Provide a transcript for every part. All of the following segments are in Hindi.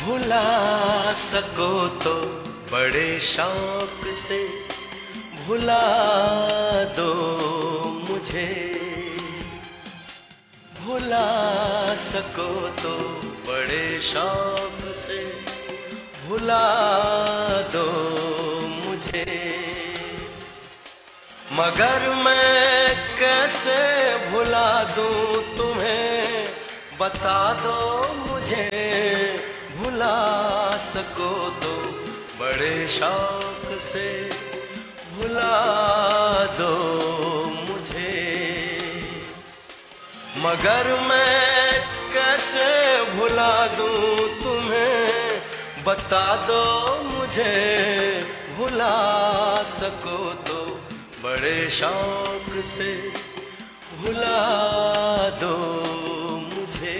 भुला सको तो बड़े शौक से भुला दो मुझे। भुला सको तो बड़े शौक से भुला दो मुझे। मगर मैं कैसे भुला दूं तुम्हें, बता दो मुझे। भुला सको तो बड़े शौक से भुला दो मुझे। मगर मैं कैसे भुला दूं तुम्हें, बता दो मुझे। भुला सको तो बड़े शौक से भुला दो मुझे।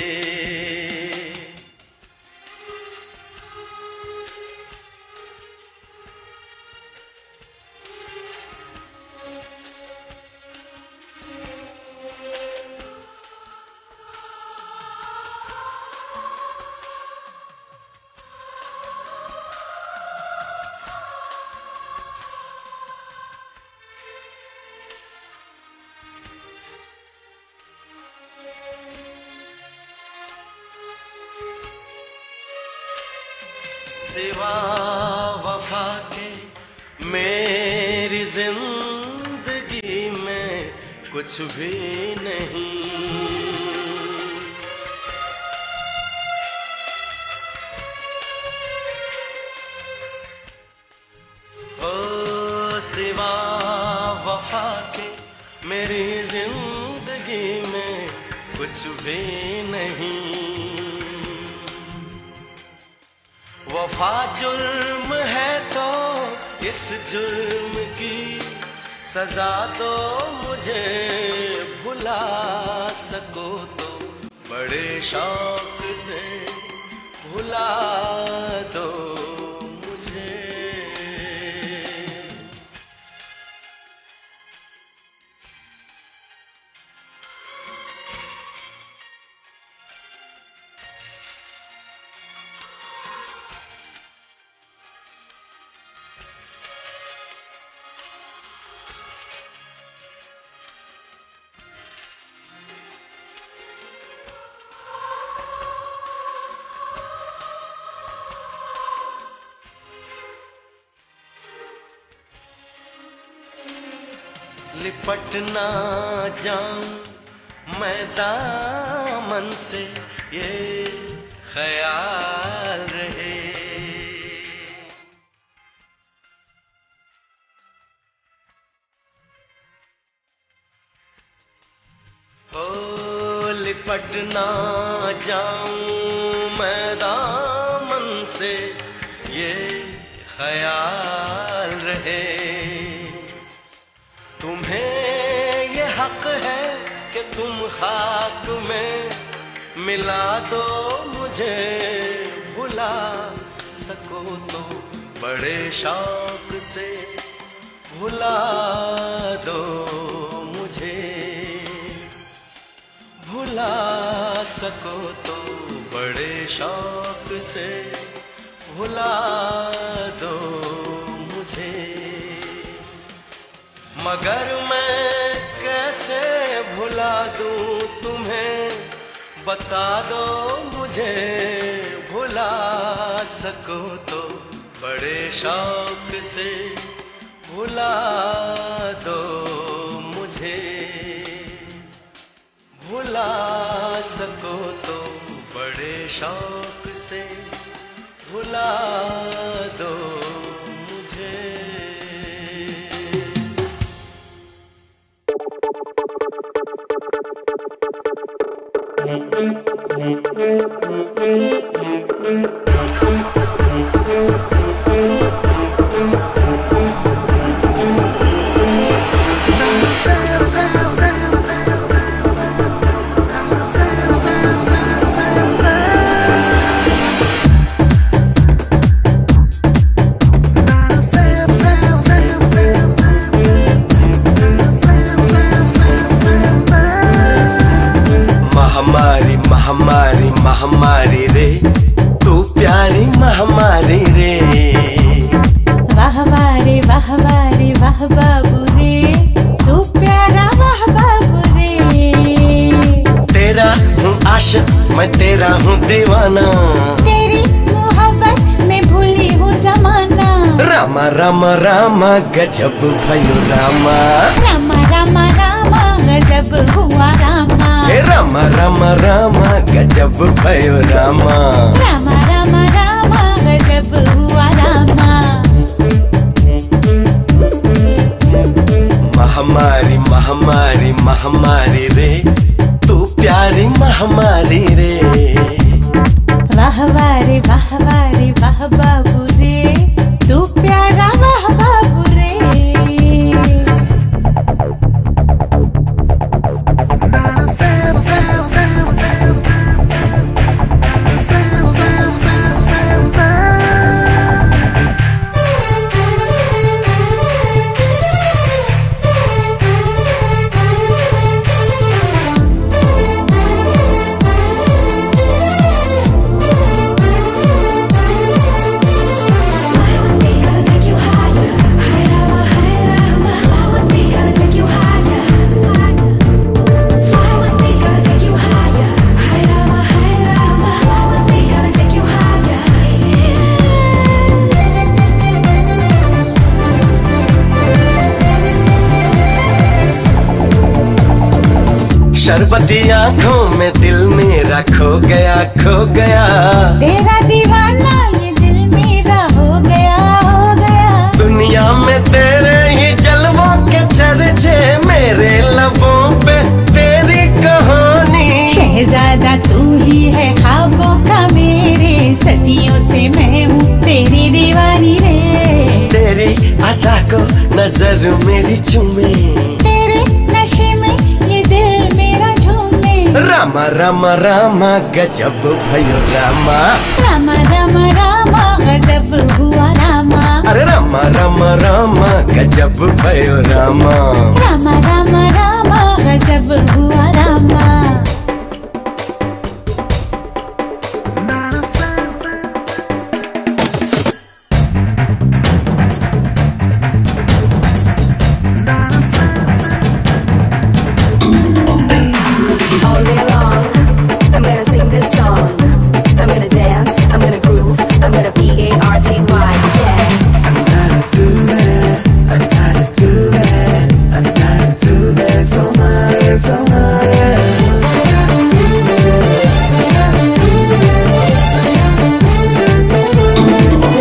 सिवा वफा के मेरी जिंदगी में कुछ भी नहीं। ओ सिवा वफा के मेरी जिंदगी में कुछ भी नहीं। वफा जुल्म है तो इस जुल्म की सजा दो मुझे। भुला सको तो बड़े शौक से भुला दो मुझे। लिपट ना जाऊं मैं दामन से, ये ख्याल रहे। ओ लिपट ना जाऊं मैं दामन से, ये ख्याल रहे। तुम्हें ये हक है कि तुम खाक में मिला दो मुझे। भुला सको तो बड़े शौक से भुला दो मुझे। भुला सको तो बड़े शौक से भुला दो मुझे। मगर मैं कैसे भुला दूं तुम्हें, बता दो मुझे। भुला सको तो बड़े शौक से भुला दो मुझे। भुला सको तो बड़े शौक से भुला दो मुझे। महामारी रे, तू तू प्यारी महामारी रे। वाह वारे वाह वारे वाह बाबू रे, तू प्यारा वाह बाबू रे। तेरा हूँ आशिक मैं तेरा हूँ दीवाना, तेरी मोहब्बत में भूली हूँ जमाना। रामा रामा रामा गजब भयो रामा, रामा रामा रामा गजब हुआ रामा। रामा रामा रामा गजब भयो रामा, रामा रामा रामा गजब हुआ रामा। महामारी महामारी महामारी रे, तू प्यारी महामारी रे। वाह वारे वाह वारे वाह बाबू रे, तू प्यारा वाह बाबू रे। शरबती आंखों में दिल मेरा खो गया खो गया। तेरा दीवाना ये दिल मेरा हो गया हो गया। दुनिया में तेरे ही जलवों के चर्चे, मेरे लबों पे तेरी कहानी। शहजादा तू ही है ख्वाबों का मेरे, सदियों से मैं हूँ तेरी दीवानी रे। तेरी अदा को नजर मेरी चूमे, तेरे नशे में ये दिल मेरा झूमे। रामा रामा रामा गजब भयो रामा, रामा रामा रामा गजब हुआ रामा। अरे रामा रामा रामा गजब भयो रामा, रामा रामा रामा गजब हुआ Rama. All day long, I'm gonna sing this song. I'm gonna dance, I'm gonna groove, I'm gonna party, yeah. I gotta do it, I gotta do it, I gotta do it so much, so much, yeah. I gotta do it, I gotta do it, I gotta do it so much, so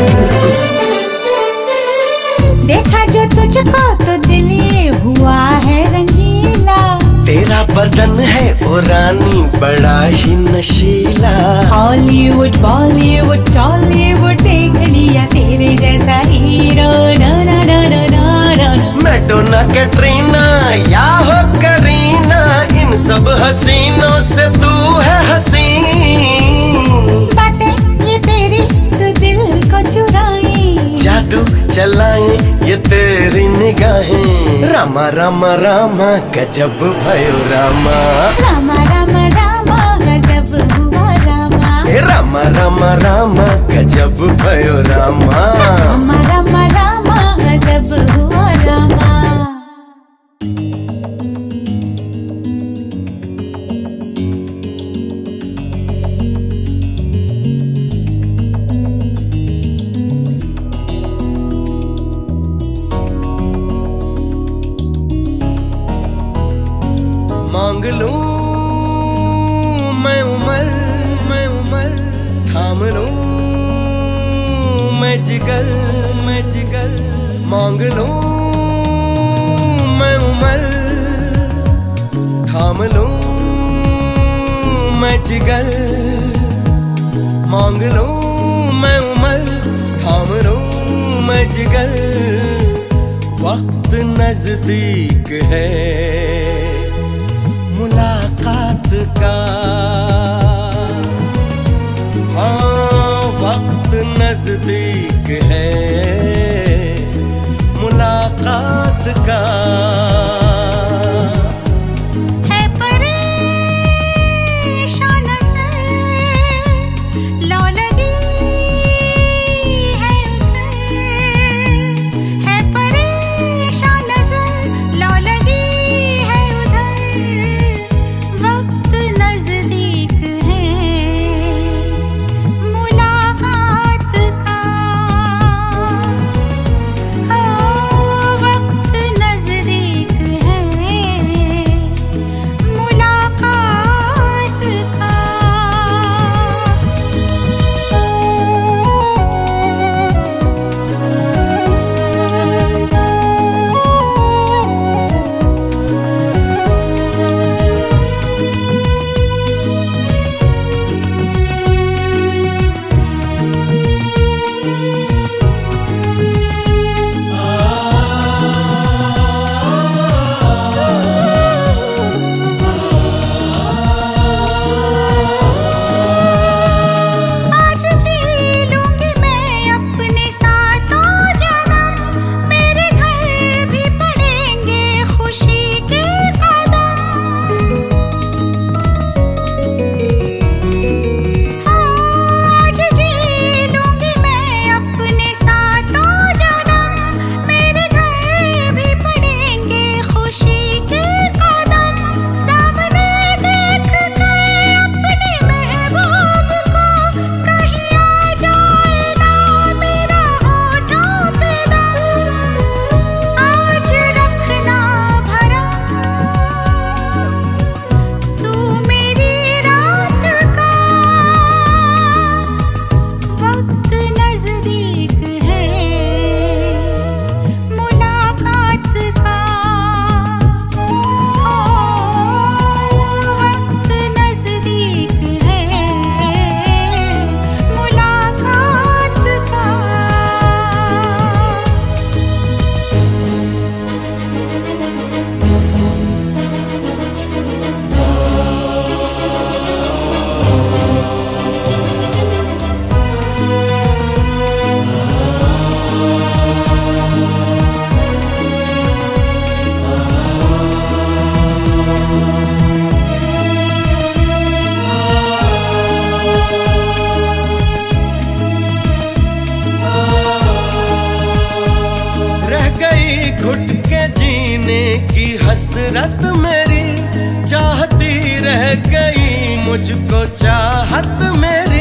much. देखा जो तुझको तो दिल ये हुआ है रंगीला। तेरा बदन है ओ रानी बड़ा ही नशीला। हॉलीवुड बॉलीवुड टॉलीवुड देख लिया तेरे जैसा हीरो। ना ना ना ना ना ना ना। मैडोना कैटरीना या हो करीना, इन सब हसीनों से तू है हसीन। बातें ये तेरी तो दिल को चुराई, जादू चलाए ये तेरी निगाहें। रामा रामा रामा गजब भयो रामा, रामा रामा रामा गजब हुआ रामा। रामा रामा रामा गजब भयो रामा, रामा रामा रामा गजब हुआ रामा। मांग लूं मैं उमर थाम लूं मैं जिगर मांग लूं मैं उमर थाम लूं मैं जिगर, मांग लूं मैं उमर थाम लूं मैं जिगर। वक्त नजदीक है मुलाकात का, हाँ वक्त नजदीक है मुलाकात का। है परेशान नज़र लौल की हसरत मेरी चाहती रह गई मुझको चाहत मेरी।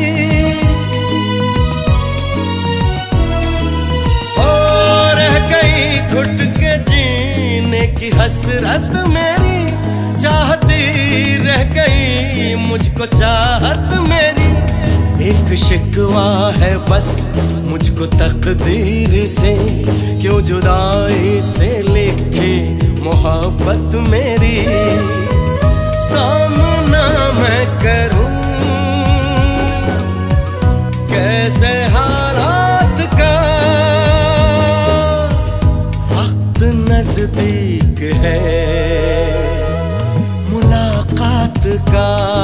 ओ रह गई घुट के जीने की हसरत मेरी चाहती रह गई मुझको चाहत मेरी। एक शिकवा है बस मुझको तकदीर से, क्यों जुदाई से लिखी मोहब्बत मेरी। सामना मैं करूं कैसे हालात का, वक्त नजदीक है मुलाकात का।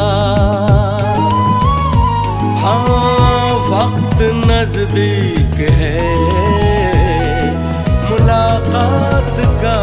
हाँ वक्त नजदीक है मुलाकात का।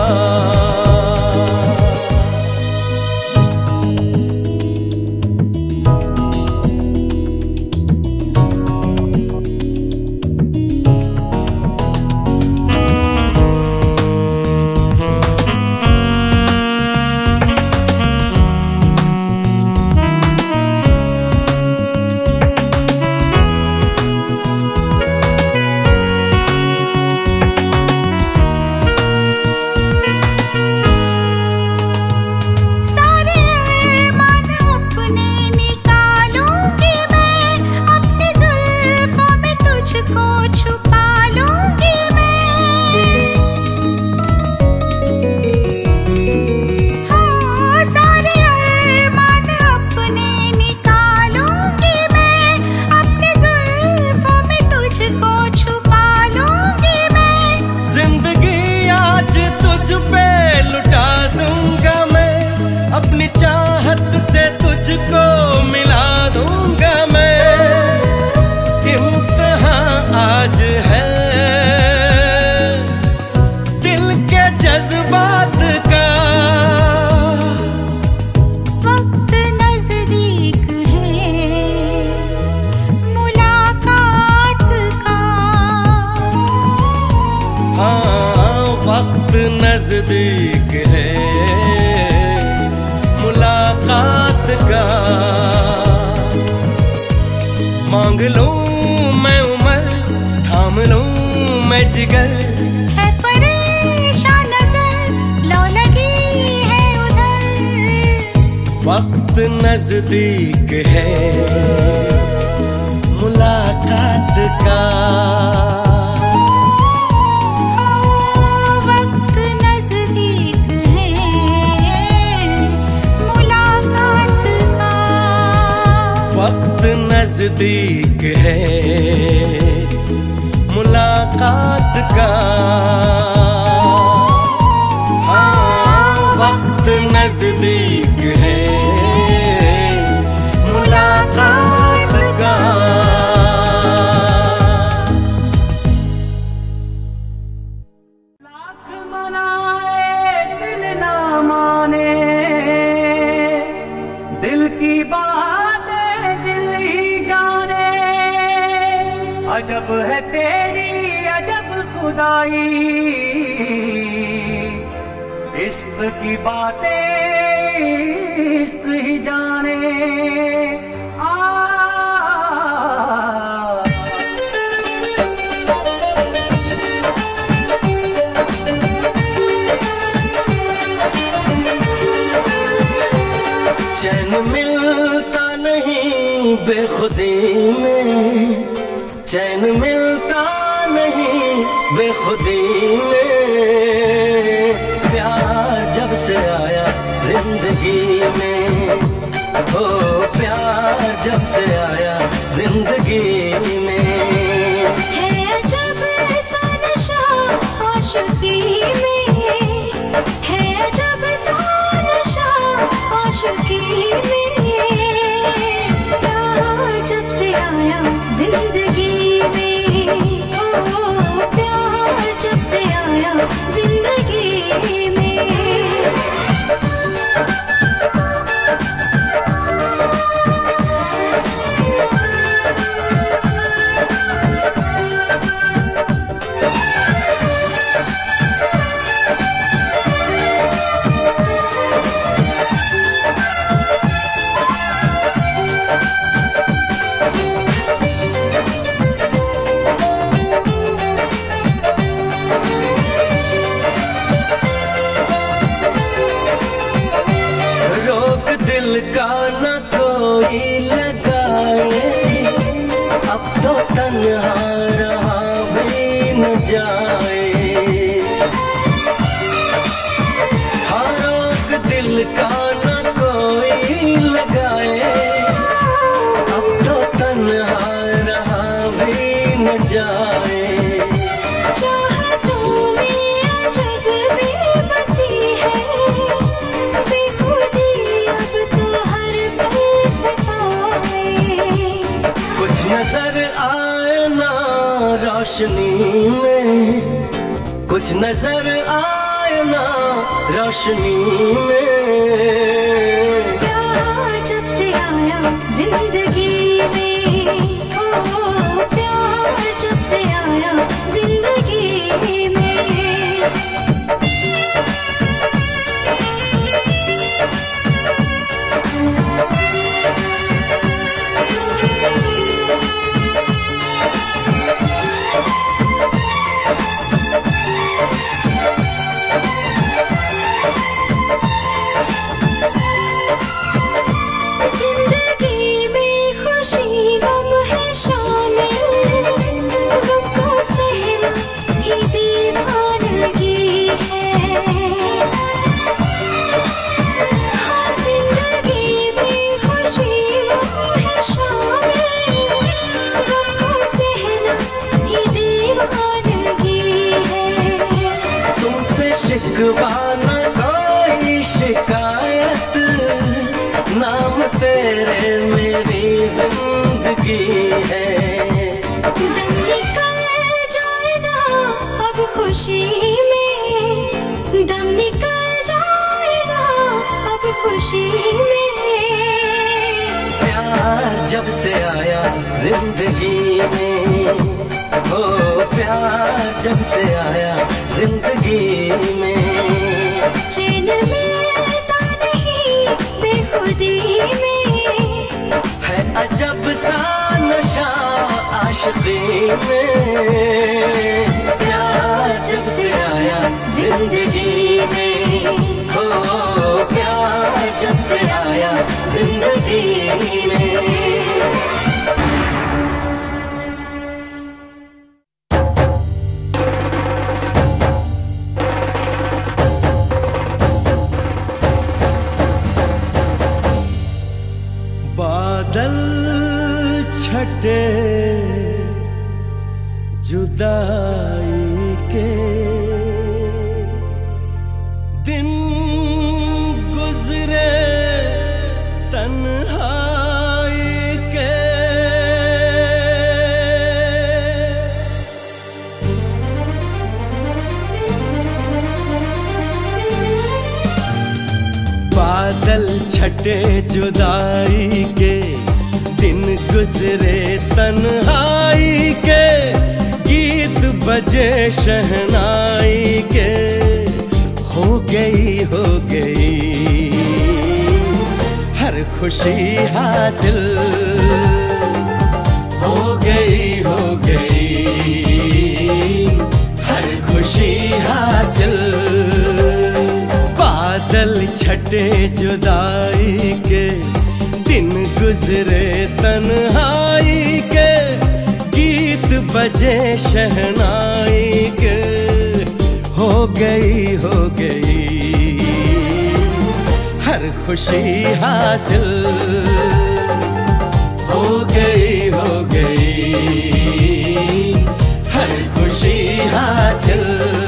अपनी चाहत से तुझको मिला दूंगा मैं। इम्तिहान आज है दिल के जज्बात का, वक्त नजदीक है मुलाकात का। हाँ वक्त नजदीक है मुलाकात का। मांग लूं मैं उम्र थाम लूं मैं जिगर, है परेशान नजर लो लगी है उधर। वक्त नजदीक है मुलाकात का। वक्त नजदीक है मुलाकात का। वक्त नजदीक है मुलाकात का। हाँ वक्त नजदीक है मुलाकात का। लाख मनाए दिल ना माने, दिल की बातें दिल ही जाने। अजब है तेरी अजब खुदाई, इश्क की बातें इश्क ही जाने। चैन मिलता नहीं बेखुदी में, चैन मिलता नहीं बेखुदी में। प्यार जब से आया जिंदगी में, हो प्यार जब से आया जिंदगी में। है अजब सा नशा आशिकी में, है अजब सा नशा आशिकी में। प्यार जब से आया जिंदगी में, ओ प्यार जब से आया जिंदगी में। रोशनी में कुछ नजर आए ना, रोशनी में। प्यार जब से आया जिंदगी में, ओ प्यार जब से आया जिंदगी में। शिकवाना कोई शिकायत, नाम तेरे मेरी जिंदगी है। दम निकल जाए ना अब खुशी में, दम निकल जाए ना अब खुशी में। प्यार जब से आया जिंदगी में, हो प्यार जब से आया जिंदगी में। चैन मिलता नहीं बेखुदी में, है अजब सा नशा आशिकी में। प्यार जब से आया जिंदगी में, हो प्यार जब से आया जिंदगी में। बादल छटे जुदाई के, दिन गुजरे तन्हाई के। बादल छटे जुदाई के, दिन गुजरे तन्हाई के। गीत बजे शहनाई के, हो गई हर खुशी हासिल। हो गई हर खुशी हासिल। बादल छटे जुदाई के, दिन गुजरे तन्हाई के। गीत बजे शहनाई के, हो गई हर खुशी हासिल। हो गई हर खुशी हासिल।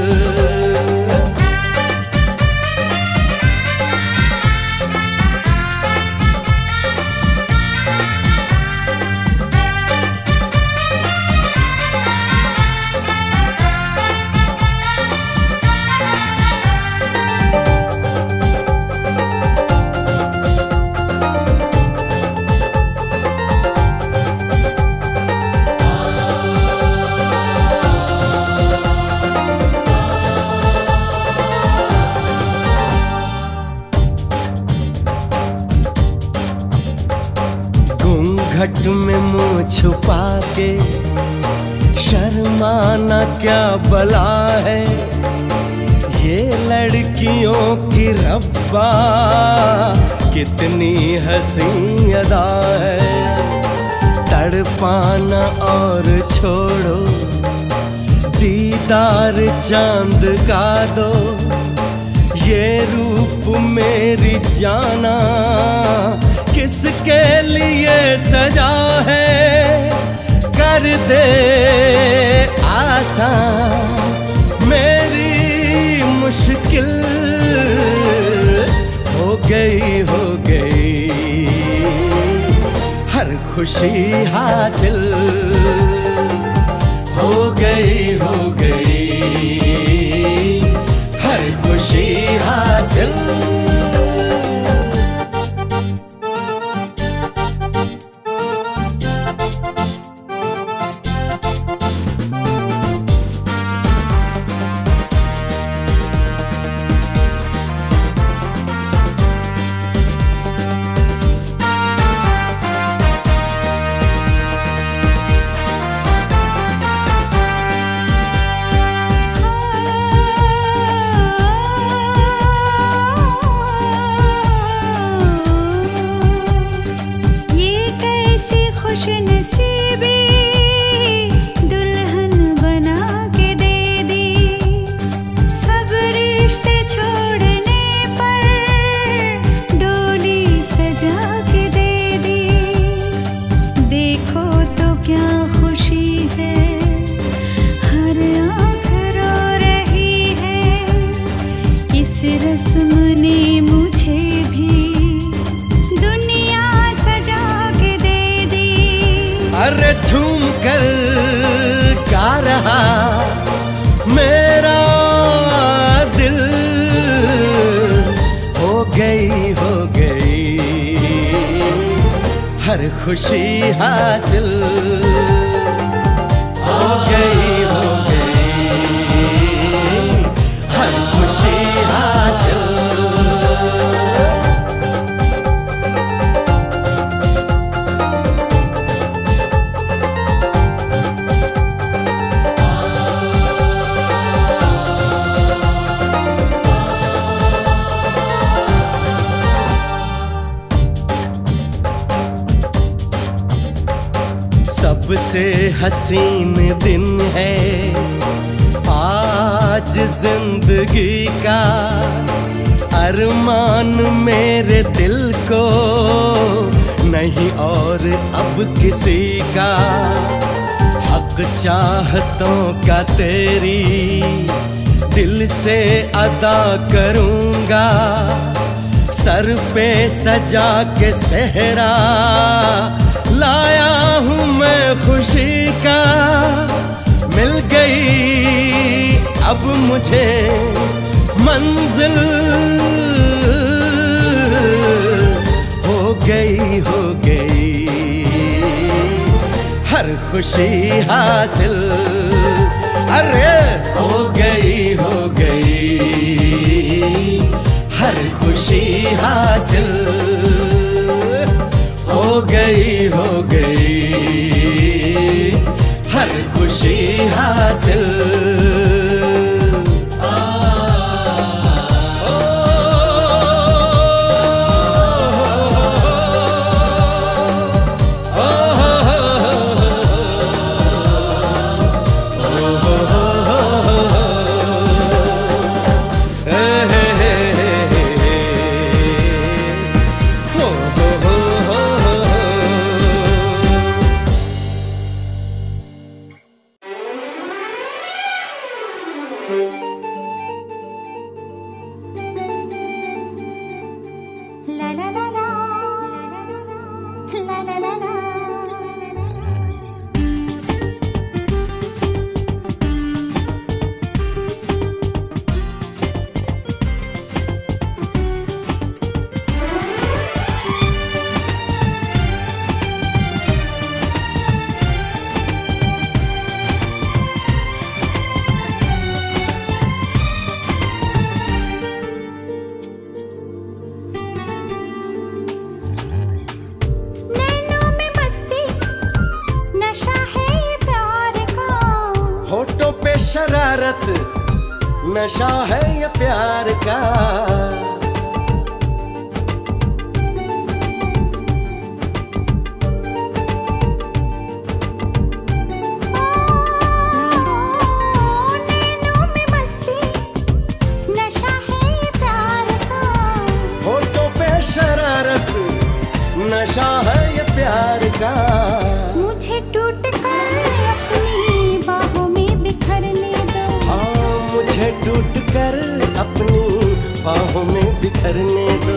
घट में मुंह छुपा के शर्माना क्या बला है। ये लड़कियों की रब्बा कितनी हंसी अदा है। तड़पाना और छोड़ो, दीदार चांद का दो। ये रूप मेरी जाना किसके लिए सजा है। कर दे आसान मेरी मुश्किल। हो गई हर खुशी हासिल। हो गई हर खुशी हासिल। अरे झूम कर गा रहा मेरा दिल, हो गई हर खुशी हासिल। हो गई हर खुशी हासिल। सबसे हसीन दिन है आज जिंदगी का, अरमान मेरे दिल को नहीं और अब किसी का। हक चाहतों का तेरी दिल से अदा करूँगा, सर पे सजा के सेहरा लाया हूँ मैं खुशी का। मिल गई अब मुझे मंजिल, हो गई हर खुशी हासिल। अरे हो गई हर खुशी हासिल। हो गई हर खुशी हासिल। शरारत नशा है ये प्यार का। नैनों में मस्ती नशा है ये प्यार का। होठों पे शरारत नशा है ये प्यार का। मुझे टूट कर अपनी बाहों में बिखरने दो। हाँ मुझे टूट कर अपनी बाहों में बिखरने दो।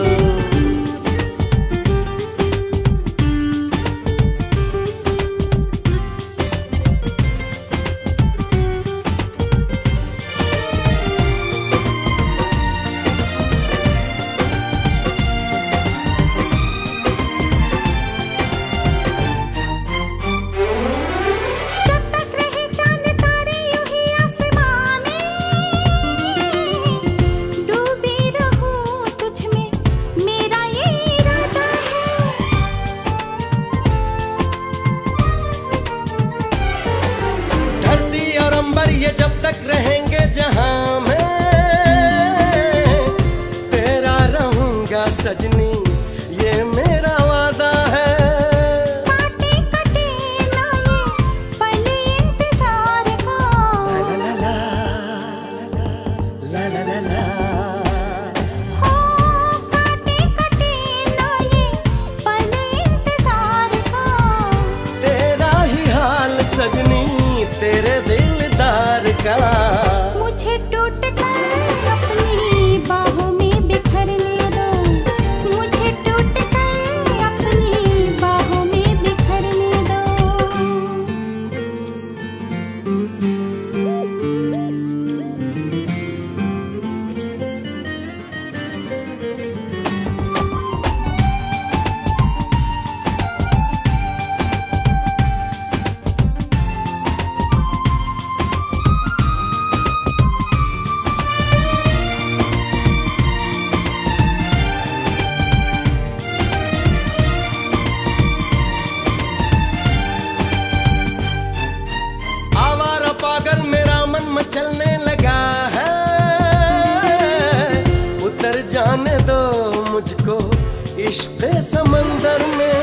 इश्क समंदर में।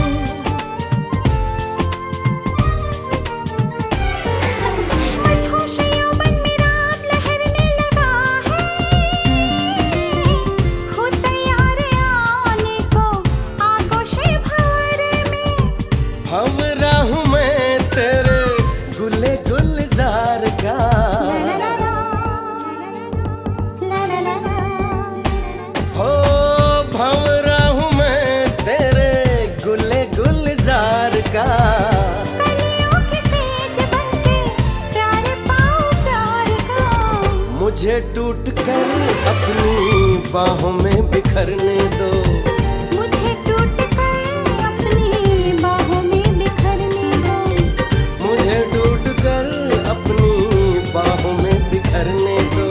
हम राहू मैं तेरे गुले गुलजार का, हो भंवरा हूँ मैं तेरे गुले गुलजार का। मुझे टूट कर अपनी बाहों में बिखरने दो, मुझे टूट कर अपनी बाहों में बिखरने दो, मुझे टूट कर अपनी बाहों में बिखरने दो।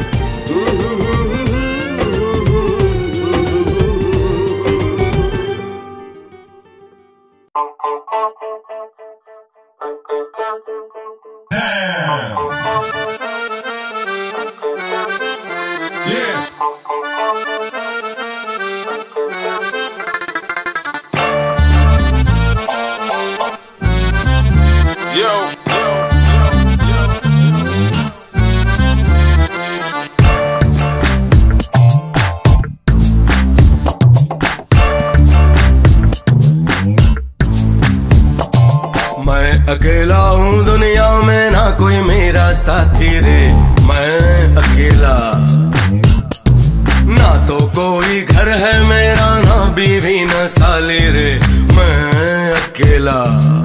अकेला हूँ दुनिया में ना कोई मेरा साथी रे, मैं अकेला। ना तो कोई घर है मेरा, ना बीवी न साली रे, मैं अकेला।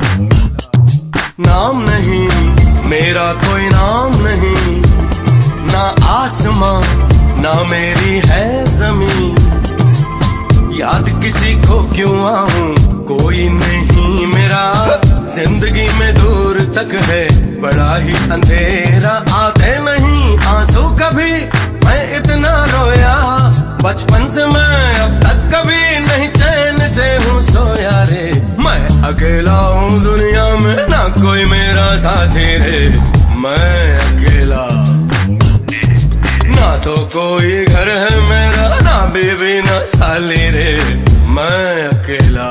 नाम नहीं मेरा कोई नाम नहीं, ना आसमां ना मेरी है जमीन। याद किसी को क्यों आऊं, कोई नहीं मेरा। जिंदगी में दूर तक है बड़ा ही अंधेरा, आते नहीं आंसू कभी मैं इतना रोया। बचपन से मैं अब तक कभी नहीं चैन से हूँ सोया रे, मैं अकेला हूँ दुनिया में ना कोई मेरा साथी रे, मैं अकेला। ना तो कोई घर है मेरा, ना बीवी ना साली रे, मैं अकेला।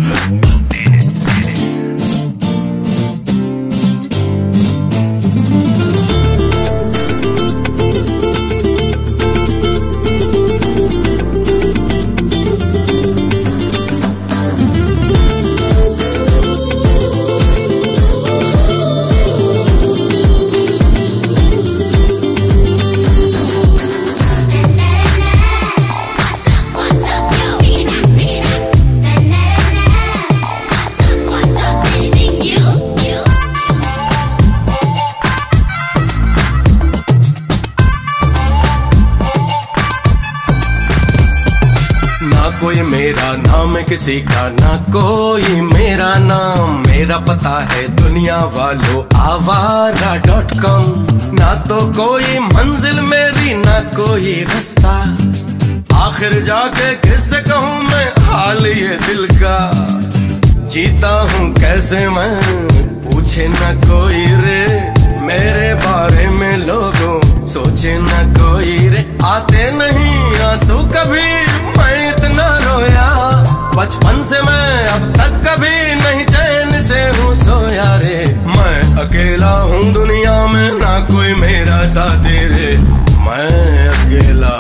कोई मेरा नाम किसी का, ना कोई मेरा नाम। मेरा पता है दुनिया वालों आवारा.com। ना तो कोई मंजिल मेरी, ना कोई रास्ता। आखिर जाके किससे कहूँ मैं हाल ये दिल का। जीता हूँ कैसे मैं, पूछे न कोई रे। मेरे बारे में लोगों सोचे न कोई रे। आते नहीं आंसू कभी मैं इतना रोया। बचपन से मैं अब तक कभी नहीं चैन से हूँ सोया रे। मैं अकेला हूँ दुनिया में, ना कोई मेरा साथी रे, मैं अकेला।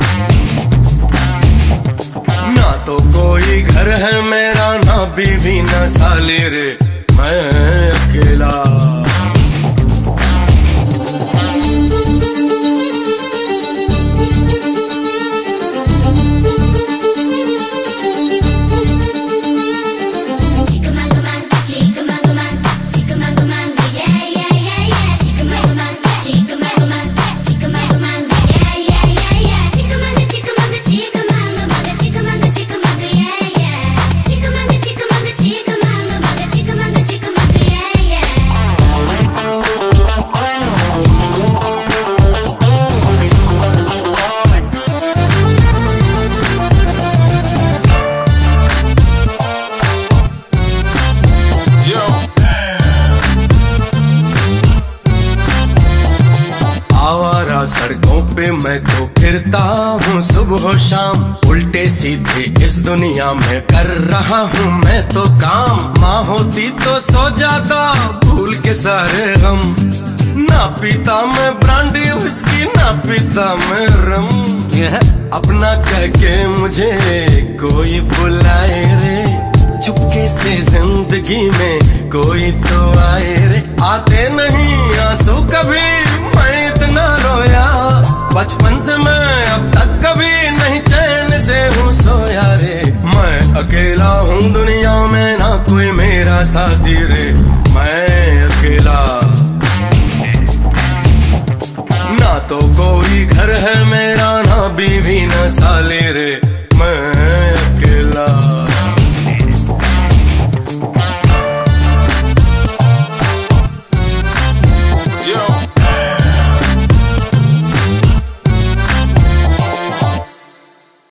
ना तो कोई घर है मेरा, ना बीवी ना साली रे, मैं अकेला। सड़कों पे मैं तो फिरता हूँ सुबह शाम, उल्टे सीधे इस दुनिया में कर रहा हूँ मैं तो काम। माँ होती तो सो जाता भूल के सारे गम, ना पीता मैं ब्रांडी विस्की, ना पीता मैं रम। अपना कह के मुझे कोई बुलाए रे, चुपके से जिंदगी में कोई तो आए रे। आते नहीं आंसू कभी, मैं इतना रोया बचपन से, मैं अब तक कभी नहीं चैन से हूँ सोया रे। मैं अकेला हूँ दुनिया में, ना कोई मेरा साथी रे। मैं अकेला, ना तो कोई घर है मेरा, ना बीवी ना साली रे। मैं